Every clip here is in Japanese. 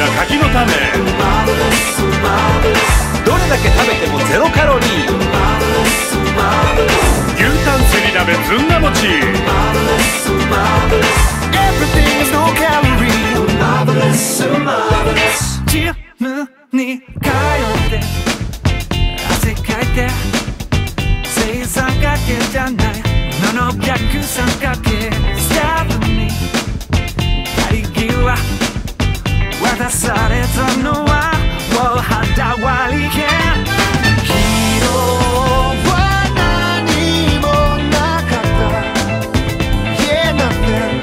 ラ柿の種。 どれだけ食べてもゼロカロリー。 牛タンせり鍋ずんだ餅。 Everything is no calorie. Marvelous, marvelous. ジムに通って汗かいて正三角形じゃないのの逆三角形スタッフに帰り際渡されたのはもう肌割り券。昨日は何もなかった。Yeah, nothing.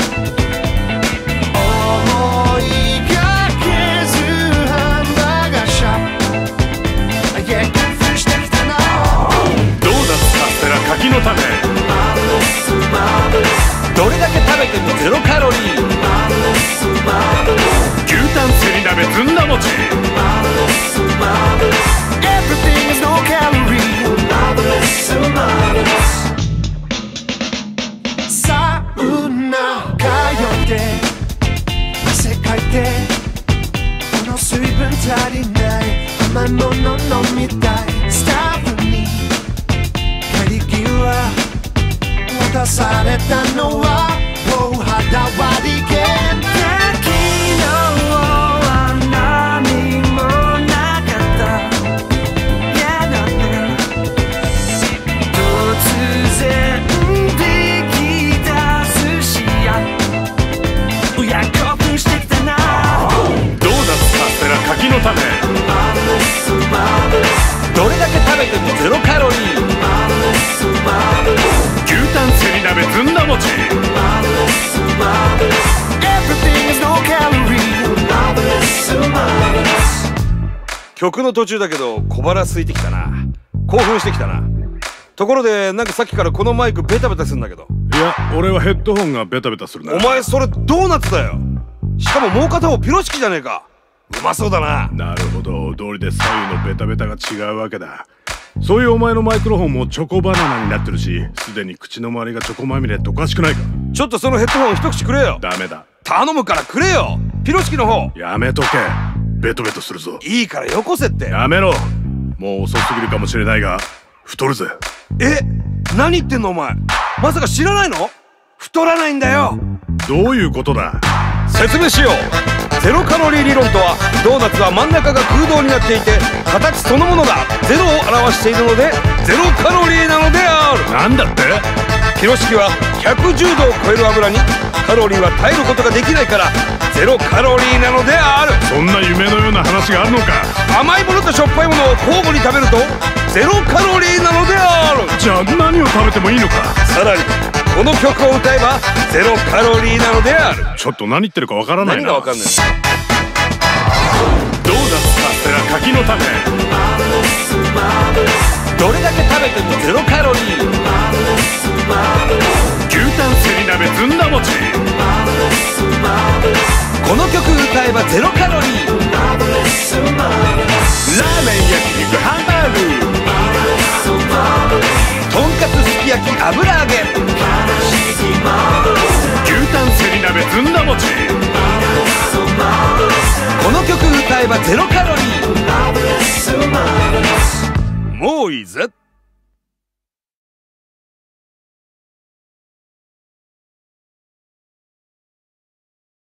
思いがけずハンバーガーショップ。Yeah, 工夫してきたな。 ドーナツカステラ柿の種。 どれだけ食べてもゼロカロリー。 牛タンせり鍋ずんだ餅。 Everything is no calorie. Marvelous, marvelous. サウナ通って汗かいてこの水分足りない甘いもの飲みたい。スタッフに帰り際渡されたのはもう肌割り券。昨日は何もなかった。Yeah, nothing. 突然できた寿司屋。いや興奮してきたな。 ドーナツカステラ柿の種。 どれだけ食べてもゼロカロリー。 牛タンせり鍋ずんだ餅。 Everything is no calorie. Marvelous, marvelous. 曲の途中だけど小腹空いてきたな。興奮してきたな。ところでなんかさっきからこのマイクベタベタするんだけど。 いや、俺はヘッドホンがベタベタするな。 お前それドーナツだよ。しかももう片方ピロシキじゃねえか。うまそうだな。 なるほど、道理で左右のベタベタが違うわけだ。そういうお前のマイクロフォンもチョコバナナになってるし、すでに口の周りがチョコまみれっておかしくないか。 ちょっとそのヘッドホン一口くれよ。 ダメだ、 頼むからくれよ。ピロシキの方やめとけ。ベトベトするぞ。 いいからよこせって。 やめろ。もう遅すぎるかもしれないが太るぜ。 え、何言ってんのお前。まさか知らないの？太らないんだよ。 どういうことだ。 説明しよう。ゼロカロリー理論とは、ドーナツは真ん中が空洞になっていて形そのものがゼロを表しているのでゼロカロリーなのである。 なんだって。 ピロシキは110度を超える油にカロリーは耐えることができないからゼロカロリーなのである。 そんな夢のような話があるのか。 甘いものとしょっぱいものを交互に食べるとゼロカロリーなのである。 じゃあ何を食べてもいいのか。 さらにこの曲を歌えばゼロカロリーなのである。 ちょっと何言ってるかわからないな。 何がわかんない。 ドーナツカステラ柿の種。 どれだけ食べてもゼロカロリー。 牛タンせり鍋ずんだ餅。 この曲歌えばゼロカロリー。 ラーメン焼肉ハンバーグ。 とんかつすき焼き油揚げ。 牛タンせり鍋ずんだ餅。 この曲歌えばゼロカロリー。もういいぜ。